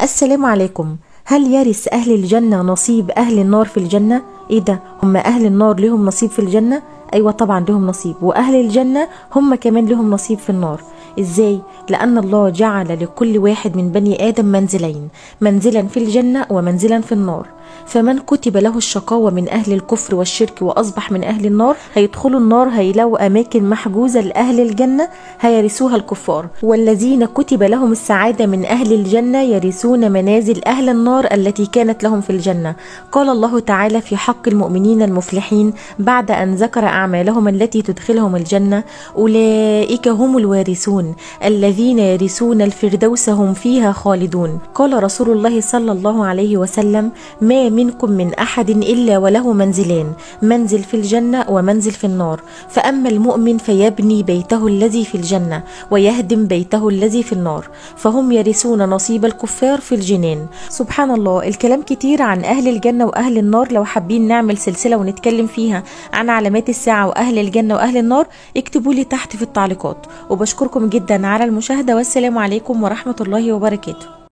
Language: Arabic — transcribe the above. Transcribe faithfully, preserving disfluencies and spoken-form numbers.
السلام عليكم. هل يرث أهل الجنة نصيب أهل النار في الجنة؟ إيه ده؟ هم أهل النار لهم نصيب في الجنة؟ أيوة طبعا لهم نصيب، وأهل الجنة هم كمان لهم نصيب في النار. إزاي؟ لأن الله جعل لكل واحد من بني آدم منزلين، منزلا في الجنة ومنزلا في النار. فمن كتب له الشقاوة من أهل الكفر والشرك وأصبح من أهل النار هيدخلوا النار، هيلاقوا أماكن محجوزة لأهل الجنة هيرثوها الكفار، والذين كتب لهم السعادة من أهل الجنة يرثون منازل أهل النار التي كانت لهم في الجنة. قال الله تعالى في حق المؤمنين المفلحين بعد أن ذكر أعمالهم التي تدخلهم الجنة: أولئك هم الوارثون الذين يرثون الفردوس هم فيها خالدون. قال رسول الله صلى الله عليه وسلم: ما منكم من أحد إلا وله منزلان، منزل في الجنة ومنزل في النار، فأما المؤمن فيبني بيته الذي في الجنة ويهدم بيته الذي في النار، فهم يرثون نصيب الكفار في الجنان. سبحان الله، الكلام كتير عن أهل الجنة وأهل النار. لو حابين نعمل سلسلة ونتكلم فيها عن علامات الساعة وأهل الجنة وأهل النار اكتبوا لي تحت في التعليقات، وبشكركم جدا على المشاهدة، والسلام عليكم ورحمة الله وبركاته.